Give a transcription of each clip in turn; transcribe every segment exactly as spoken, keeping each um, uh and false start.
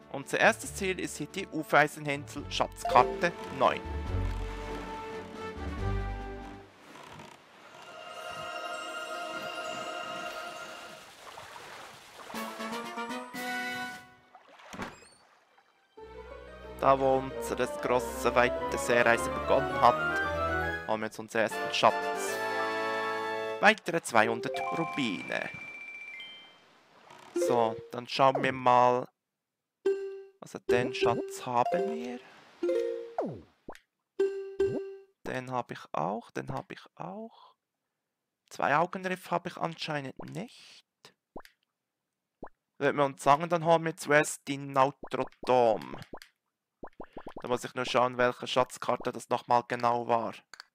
Unser erstes Ziel ist hier die Ufeiseninsel, Schatzkarte neun. Da wo unsere grosse, weite Seereise begonnen hat, haben wir jetzt unseren ersten Schatz. Weitere zweihundert Rubine. So, dann schauen wir mal. Also den Schatz haben wir. Den habe ich auch, den habe ich auch. Zwei Augenriff habe ich anscheinend nicht. Wenn wir uns sagen, dann haben wir zuerst die Nautrodom. Da muss ich nur schauen, welche Schatzkarte das nochmal genau war.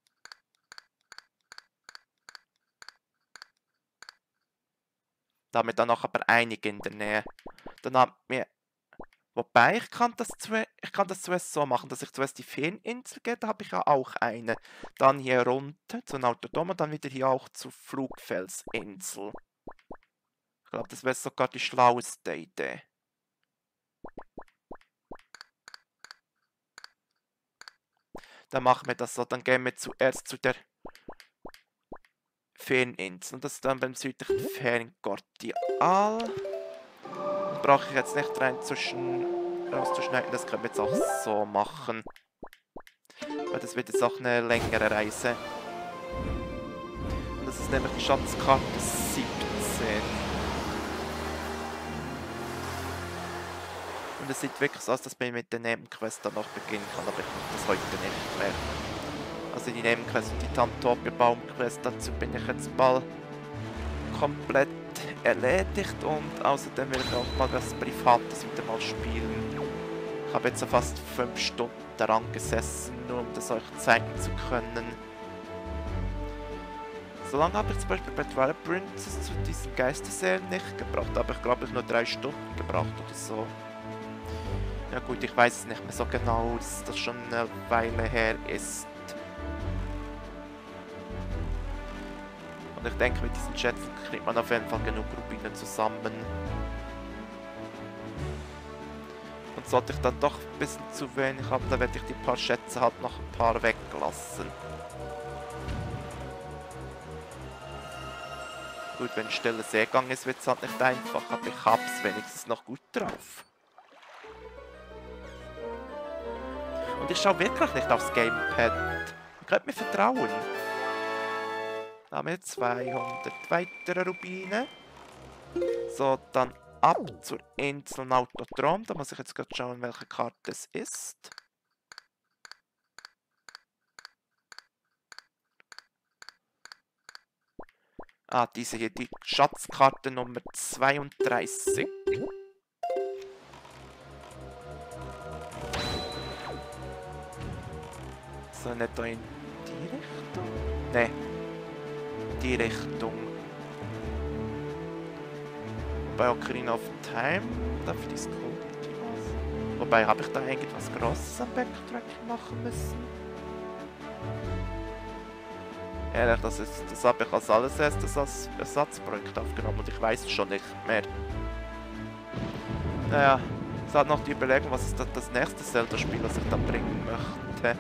Da haben wir dann noch aber einige in der Nähe. Dann haben wir... Wobei, ich kann das zuerst, ich kann das zuerst so machen, dass ich zuerst die Feeninsel gehe, da habe ich ja auch eine. Dann hier runter zur Nautrodom und dann wieder hier auch zur Flugfelsinsel. Ich glaube, das wäre sogar die schlaueste Idee. Dann machen wir das so. Dann gehen wir zuerst zu der Feeninsel. Und das ist dann beim südlichen Feriengordial. Das brauche ich jetzt nicht rein zwischen rauszuschneiden. Das können wir jetzt auch so machen. Weil das wird jetzt auch eine längere Reise. Und das ist nämlich die Schatzkarte siebzehn. Und es sieht wirklich so aus, dass man mit der Nebenquest dann noch beginnen kann, aber ich mache das heute nicht mehr. Also die Nebenquest und die Tantopia-Baumquest, dazu bin ich jetzt mal komplett erledigt und außerdem will ich auch mal was Privates wieder mal spielen. Ich habe jetzt so fast fünf Stunden daran gesessen, nur um das euch zeigen zu können. So lange habe ich zum Beispiel bei Twilight Princess zu diesen Geisterseelen nicht gebraucht, aber ich glaube ich nur drei Stunden gebraucht oder so. Ja gut, ich weiß es nicht mehr so genau, dass das schon eine Weile her ist. Und ich denke, mit diesen Schätzen kriegt man auf jeden Fall genug Rubine zusammen. Und sollte ich dann doch ein bisschen zu wenig haben, dann werde ich die paar Schätze halt noch ein paar weglassen. Gut, wenn stiller Seegang ist, wird es halt nicht einfach, aber ich hab's wenigstens noch gut drauf. Und ich schaue wirklich nicht aufs Gamepad. Ihr könnt mir vertrauen. Da haben wir zweihundert weitere Rubine. So, dann ab zur Insel Nautrodom. Da muss ich jetzt gerade schauen, welche Karte es ist. Ah, diese hier, die Schatzkarte Nummer zweiunddreißig. So, nicht da in die Richtung? Ne, die Richtung. Bei Ocarina of Time, dafür die Skulptures. Wobei, habe ich da irgendwas Grosses am Backtracking machen müssen? Ehrlich, das, ist, das habe ich als alles erstes als Ersatzprojekt aufgenommen und ich weiß es schon nicht mehr. Naja, es hat noch die Überlegung, was ist das, das nächste Zelda-Spiel, das ich dann bringen möchte.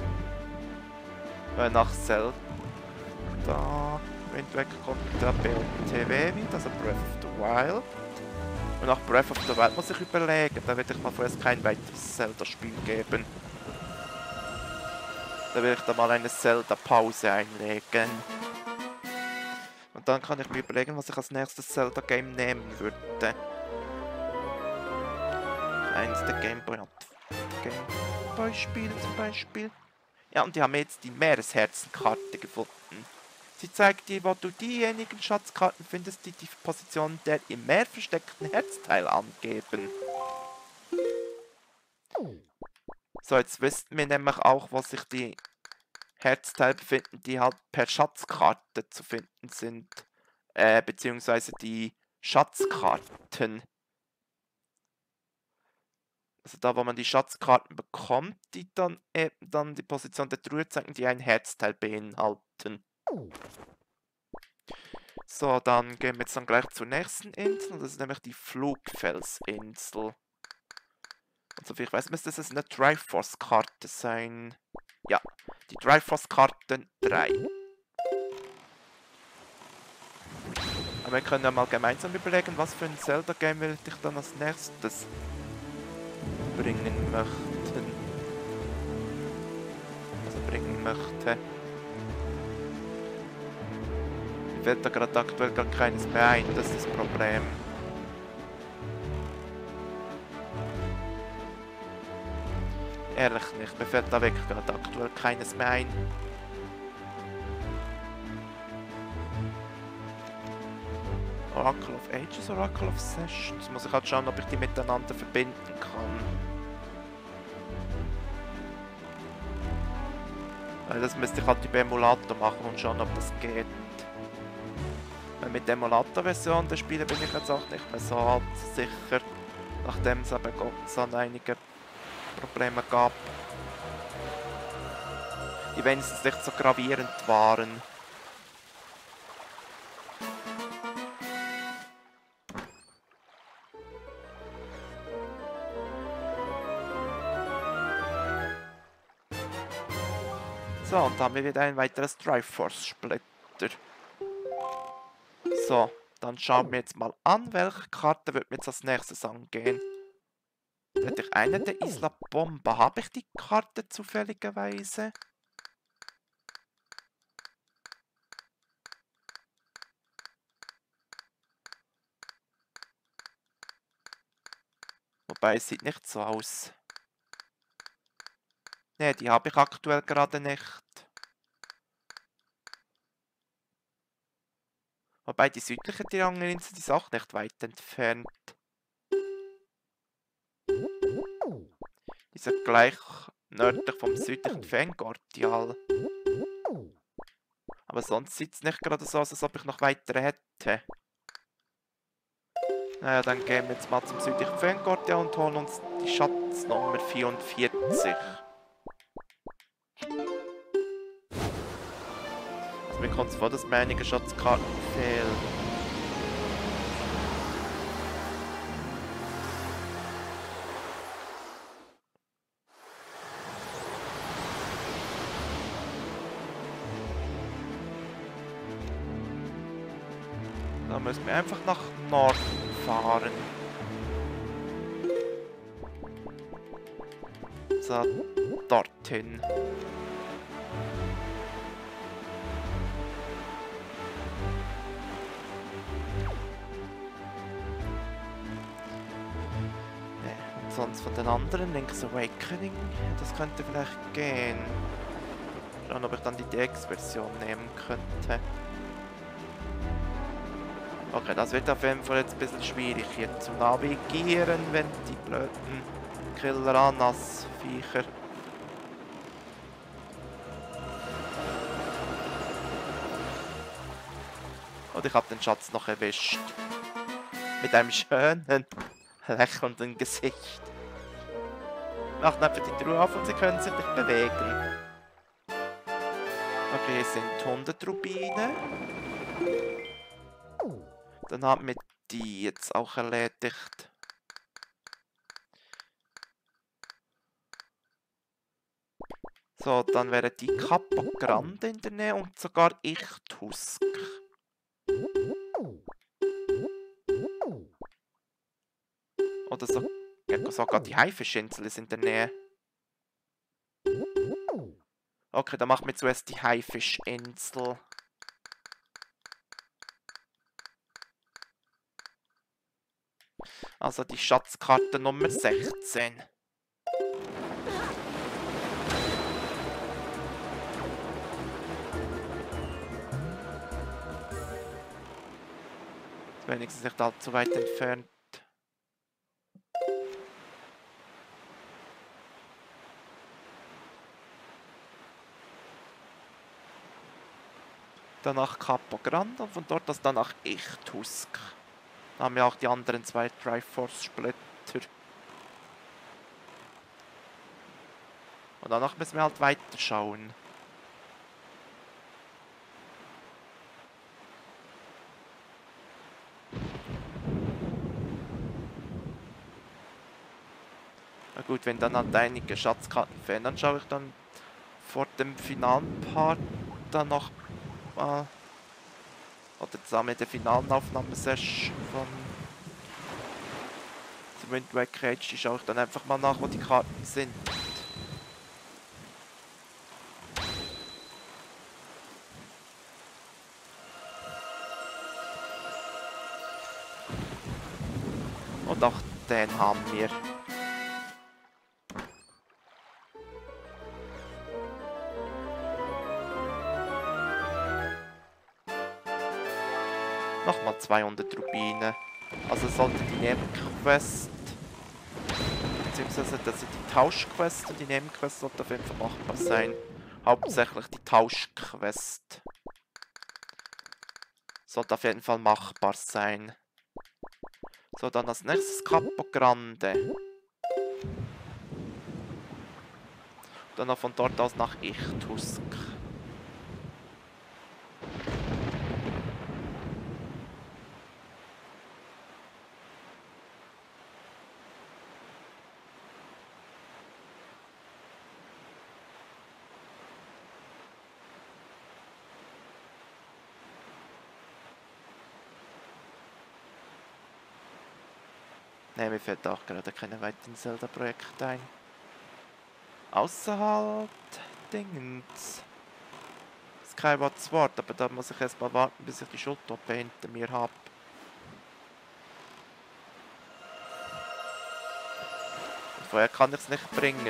Weil nach Zelda Wind Waker kommt der B O T W wieder, also Breath of the Wild. Und nach Breath of the Wild muss ich überlegen, da werde ich mal vorerst kein weiteres Zelda-Spiel geben. Da will ich da mal eine Zelda-Pause einlegen. Und dann kann ich mir überlegen, was ich als nächstes Zelda-Game nehmen würde. Eins der Gameboy Gameboy-Spiele zum Beispiel. Ja, und die haben jetzt die Meeresherzenkarte gefunden. Sie zeigt dir, wo du diejenigen Schatzkarten findest, die die Position der im Meer versteckten Herzteile angeben. So, jetzt wissen wir nämlich auch, wo sich die Herzteile befinden, die halt per Schatzkarte zu finden sind. Äh, beziehungsweise die Schatzkarten. Also da, wo man die Schatzkarten bekommt, die dann eben dann die Position der Truhe zeigen, die ein Herzteil beinhalten. So, dann gehen wir jetzt dann gleich zur nächsten Insel. Das ist nämlich die Flugfelsinsel. Und soviel ich weiß, müsste es eine Triforce-Karte sein. Ja, die Triforce-Karten drei. Aber wir können ja mal gemeinsam überlegen, was für ein Zelda-Game will ich dann als nächstes bringen möchten. Also bringen möchte. Mir fällt da gerade aktuell gar keines mehr ein, das ist das Problem. Ehrlich nicht, mir fällt da wirklich gerade aktuell keines mehr ein. Oracle of Ages, Oracle of Sessions. Muss ich halt schauen, ob ich die miteinander verbinden kann. Weil das müsste ich halt über Emulator machen und schauen, ob das geht. Weil mit der Emulator-Version der Spiele bin ich jetzt auch nicht mehr so sicher, nachdem es aber Gott sei Dank einige Probleme gab, die wenigstens nicht so gravierend waren. So, und da haben wir wieder ein weiteres Triforce-Splitter. So, dann schauen wir jetzt mal an, welche Karte wird mir jetzt als nächstes angehen. Da hätte ich eine der Isla Bomba. Habe ich die Karte zufälligerweise? Wobei, es sieht nicht so aus. Ne, die habe ich aktuell gerade nicht. Wobei, die südliche Triangelinsel ist auch nicht weit entfernt. Die ist ja gleich nördlich vom südlichen Fangordial. Aber sonst sieht es nicht gerade so aus, als ob ich noch weitere hätte. Naja, dann gehen wir jetzt mal zum südlichen Fangordial und holen uns die Schatznummer vierundvierzig. Also mir kommt es vor, dass mir einige Schatzkarten fehlen. Da müssen wir einfach nach Norden fahren. So, dorthin. Und sonst von den anderen, Link's Awakening, das könnte vielleicht gehen. Schauen, ob ich dann die D X-Version nehmen könnte. Okay, das wird auf jeden Fall jetzt ein bisschen schwierig hier zu navigieren, wenn die blöden Killer-Anas-Viecher. Und ich habe den Schatz noch erwischt. Mit einem schönen, lächelnden Gesicht. Macht einfach die Truhe auf und sie können sich nicht bewegen. Okay, hier sind hundert Rubine. Dann haben wir die jetzt auch erledigt. So, dann wäre die Capo Grande in der Nähe und sogar Ichtusk. Oder so, ja, sogar die Haifischinsel ist in der Nähe. Okay, dann machen wir zuerst die Haifischinsel. Also die Schatzkarte Nummer sechzehn. Ist wenigstens nicht allzu weit entfernt. Danach Capo Grande und von dort aus dann nach Ichtusk. Da haben wir auch die anderen zwei Triforce-Splitter. Und danach müssen wir halt weiter schauen. Na gut, wenn dann halt einige Schatzkarten fehlen, dann schaue ich dann vor dem finalen Part dann noch mal, oder zusammen mit der finalen Aufnahmesession von The Wind Waker H D schaue ich dann einfach mal nach, wo die Karten sind. Und auch den haben wir. Nochmal zweihundert Rubine. Also sollte die Nebenquest, beziehungsweise das sind die Tauschquest und die Nebenquest sollte auf jeden Fall machbar sein. Hauptsächlich die Tauschquest sollte auf jeden Fall machbar sein. So, dann als nächstes Capo Grande. Dann noch von dort aus nach Ichtusk. Ne, mir fällt auch gerade keine weiteren Zelda-Projekte ein. Außer halt Dingens. Skyward Sword, aber da muss ich erstmal warten, bis ich die Schultoppe hinter mir habe. Und vorher kann ich es nicht bringen.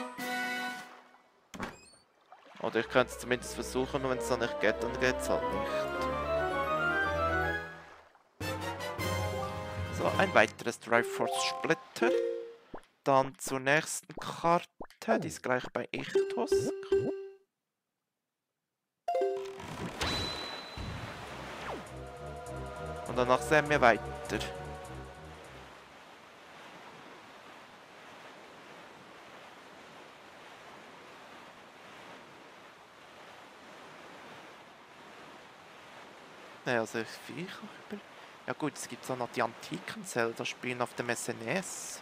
Oder ich könnte es zumindest versuchen, und wenn es dann nicht geht, dann geht es halt nicht. So, ein weiteres Triforce Splitter. Dann zur nächsten Karte, die ist gleich bei Ichtusk. Und danach sehen wir weiter. Naja, also ich ja gut, es gibt auch noch die antiken Zelda-Spiele auf dem S N E S.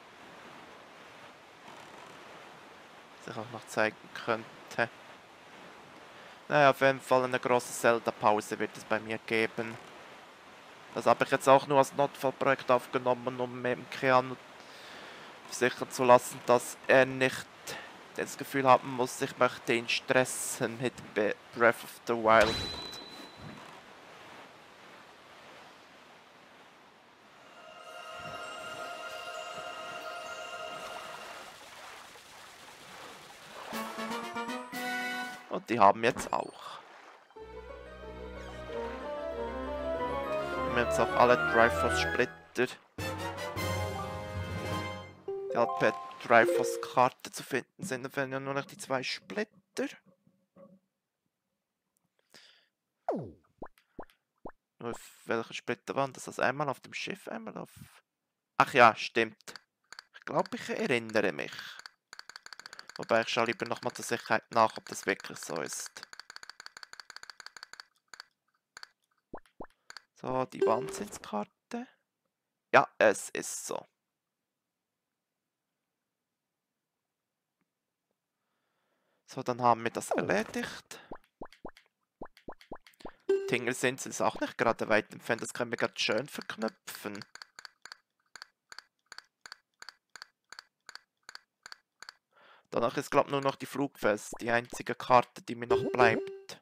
Was ich auch noch zeigen könnte. Naja, auf jeden Fall eine große Zelda-Pause wird es bei mir geben. Das habe ich jetzt auch nur als Notfallprojekt aufgenommen, um eben Keanu sichern zu lassen, dass er nicht das Gefühl haben muss, ich möchte ihn stressen mit Breath of the Wild. Und die haben jetzt auch. Wir haben jetzt auch alle Triforce Splitter. Die halt per Triforce Karte zu finden sind, dann fehlen ja nur noch die zwei Splitter. Nur welche Splitter waren das? Also einmal auf dem Schiff, einmal auf... Ach ja, stimmt. Ich glaube, ich erinnere mich. Wobei ich schaue lieber nochmal zur Sicherheit nach, ob das wirklich so ist. So, die Wahnsinnskarte. Ja, es ist so. So, dann haben wir das erledigt. Tingelsinsel ist auch nicht gerade weit entfernt, das können wir gerade schön verknüpfen. Danach ist, glaube ich, nur noch die Flugfest, die einzige Karte, die mir noch bleibt.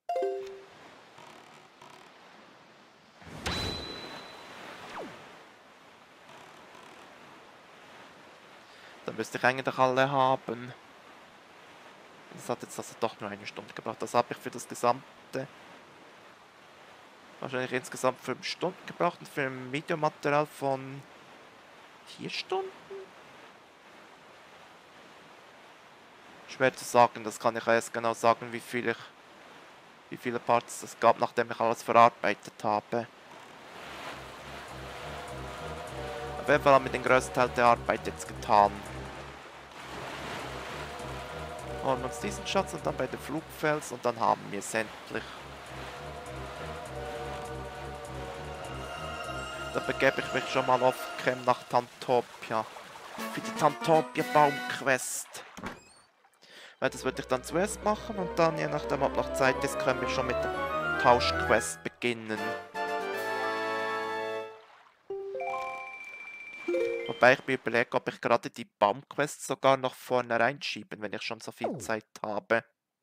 Dann müsste ich eigentlich alle haben. Das hat jetzt also doch nur eine Stunde gebraucht. Das habe ich für das gesamte... Wahrscheinlich insgesamt fünf Stunden gebraucht und für ein Videomaterial von vier Stunden? Schwer zu sagen, das kann ich erst genau sagen, wie viel ich, wie viele Parts es gab, nachdem ich alles verarbeitet habe. Auf jeden Fall haben wir den größten Teil der Arbeit jetzt getan. Holen uns diesen Schatz und dann bei den Flugfels und dann haben wir es endlich. Da begebe ich mich schon mal auf Cam nach Tantopia. Für die Tantopia-Baum-Quest. Weil das würde ich dann zuerst machen und dann, je nachdem, ob noch Zeit ist, können wir schon mit der Tauschquest beginnen. Wobei ich mir überlege, ob ich gerade die Baumquest sogar noch vorne reinschieben, wenn ich schon so viel Zeit habe.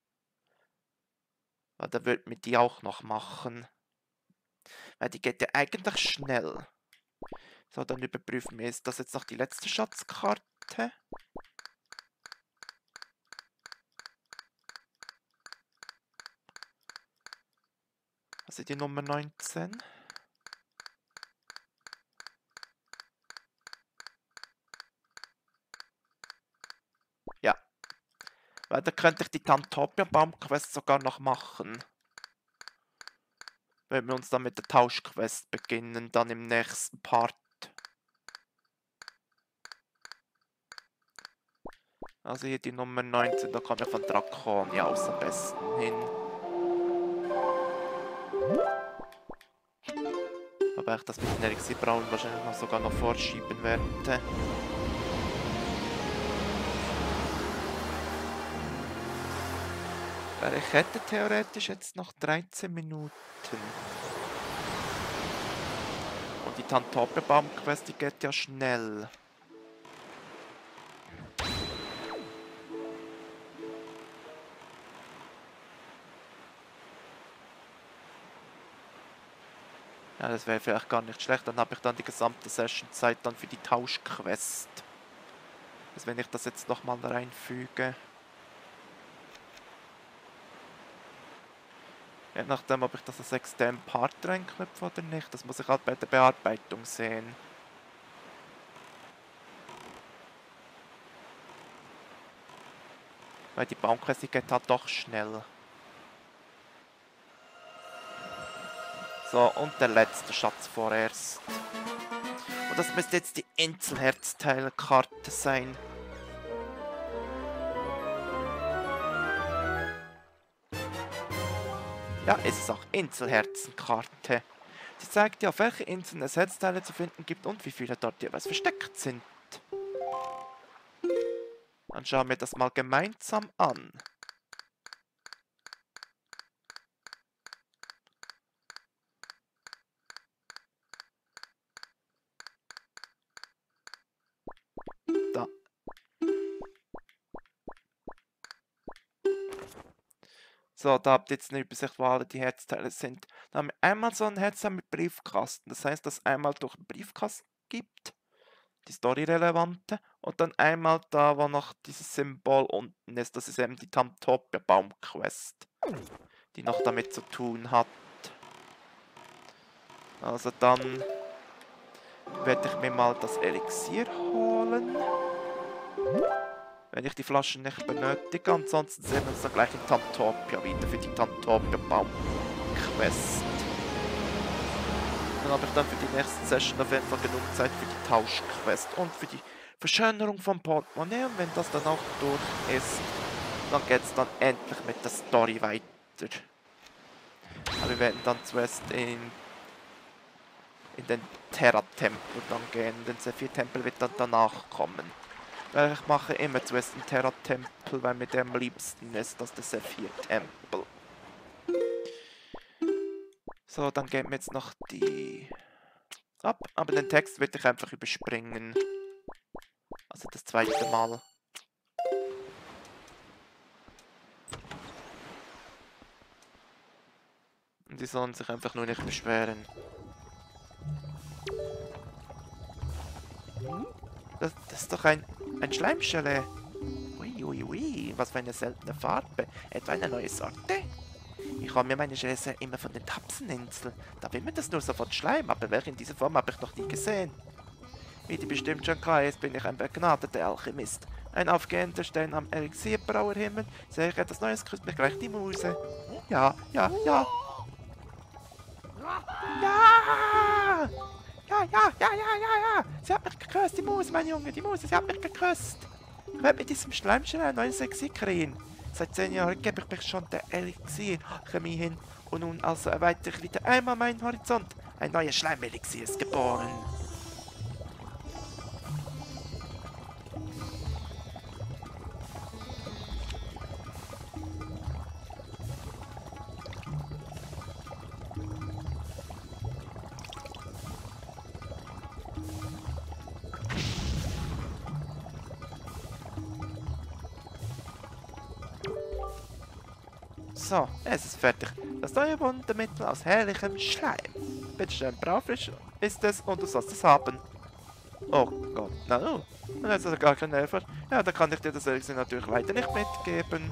Weil dann würde mir die auch noch machen. Weil die geht ja eigentlich schnell. So, dann überprüfen wir, ist das jetzt noch die letzte Schatzkarte? Also die Nummer neunzehn. Ja. Weil da könnte ich die Tantopia-Baum-Quest sogar noch machen. Wenn wir uns dann mit der Tauschquest beginnen, dann im nächsten Part. Also hier die Nummer neunzehn, da kann ich von Draconia aus am besten hin. Wobei ich das mit den Elixierbrauen wahrscheinlich noch sogar noch vorschieben werde. Weil ich hätte theoretisch jetzt noch dreizehn Minuten. Und die Tantopia-Baum-Quest, die geht ja schnell. Ja, das wäre vielleicht gar nicht schlecht. Dann habe ich dann die gesamte Session-Zeit dann für die Tauschquest. Also wenn ich das jetzt nochmal reinfüge. Je nachdem, ob ich das als externen Part reinknüpfe oder nicht. Das muss ich halt bei der Bearbeitung sehen. Weil die Baumquest geht halt doch schnell. So, und der letzte Schatz vorerst. Und das müsste jetzt die Inselherzteilkarte sein. Ja, es ist auch Inselherzenkarte. Sie zeigt dir, auf welche Inseln es Herzteile zu finden gibt und wie viele dort jeweils versteckt sind. Dann schauen wir das mal gemeinsam an. Da. So, da habt ihr jetzt eine Übersicht, wo alle die Herzteile sind. Da haben wir einmal so ein Herzteil mit Briefkasten. Das heißt, dass einmal durch den Briefkasten gibt, die Story-relevante, und dann einmal da, wo noch dieses Symbol unten ist. Das ist eben die Tantopia-Baum-Quest, die noch damit zu tun hat. Also dann werde ich mir mal das Elixier holen. Wenn ich die Flaschen nicht benötige. Ansonsten sehen wir uns dann gleich in Tantopia wieder für die Tantopia-Baum-Quest. Dann habe ich dann für die nächste Session auf jeden Fall genug Zeit für die Tauschquest und für die Verschönerung vom Portemonnaie. Und wenn das dann auch durch ist, dann geht es dann endlich mit der Story weiter. Aber wir werden dann zuerst in, in den Terra-Tempel dann gehen. Den Sephir-Tempel wird dann danach kommen. Weil ich mache immer zuerst den Terra-Tempel, weil mir der am liebsten ist, das der Sephir-Tempel. So, dann geben wir jetzt noch die ab. Aber den Text würde ich einfach überspringen. Also das zweite Mal. Und die sollen sich einfach nur nicht beschweren. Das, das ist doch ein, ein Schleimschelle. Ui, ui, ui, was für eine seltene Farbe. Etwa eine neue Sorte? Ich hole mir meine Gelee immer von den Tapseninseln. Da will man das nur sofort Schleim, aber welche in dieser Form habe ich noch nie gesehen. Wie du bestimmt schon weißt, bin ich ein begnadeter Alchemist. Ein aufgehender Stern am Elixierbrauerhimmel. Sehe ich etwas Neues, küsst mich gleich die Muse. Ja, ja, ja. Ja! Ja, ja, ja, ja, ja, ja. Sie hat mich geküsst, die Muse, mein Junge, die Muse, sie hat mich geküsst. Ich werde mit diesem Schleimchen ein neues Elixier kreieren. Seit zehn Jahren gebe ich mich schon der Elixier-Chemie hin. Und nun also erweitere ich wieder einmal meinen Horizont. Ein neues Schleimelixier ist geboren. So, es ist fertig. Das neue Wundermittel aus herrlichem Schleim. Bitte schön, brav ist es und du sollst es haben. Oh Gott, na no. Das ist gar kein Helfer. Ja, da kann ich dir das Elixir natürlich leider nicht mitgeben.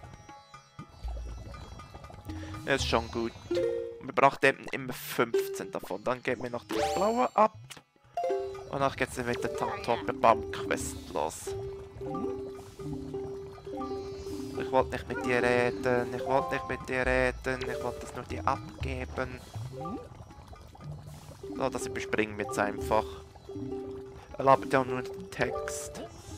Ja, ist schon gut. Wir brauchen eben immer fünfzehn davon. Dann geben wir noch das blaue ab. Und dann geht's dann mit der Tantopia-Baum-Quest los. Ich wollte nicht mit dir reden. Ich wollte nicht mit dir reden. Ich wollte das nur dir abgeben. So, das überspringen wir jetzt einfach. Er labert ja nur den Text.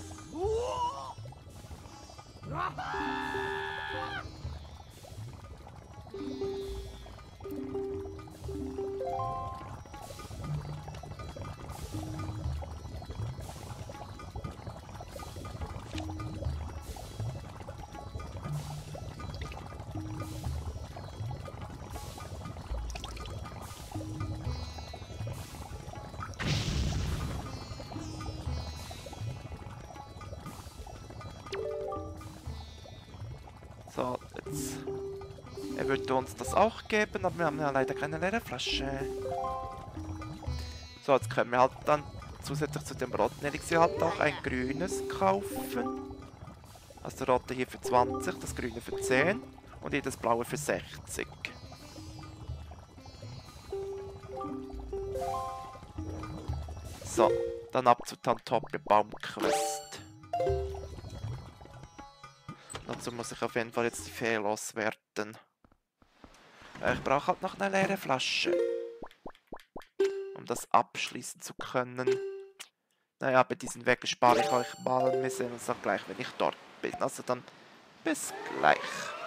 So, jetzt. Er würde uns das auch geben, aber wir haben ja leider keine leere Flasche. So, jetzt können wir halt dann zusätzlich zu dem roten Elixier halt auch ein grünes kaufen. Also der rote hier für zwanzig, das grüne für zehn und hier das blaue für sechzig. So, dann ab zu Tantopia Baumquest. Dazu muss ich auf jeden Fall jetzt die Fee loswerden. Ich brauche halt noch eine leere Flasche. Um das abschließen zu können. Naja, bei diesen Wegen spare ich euch mal. Wir sehen uns dann gleich, wenn ich dort bin. Also dann bis gleich.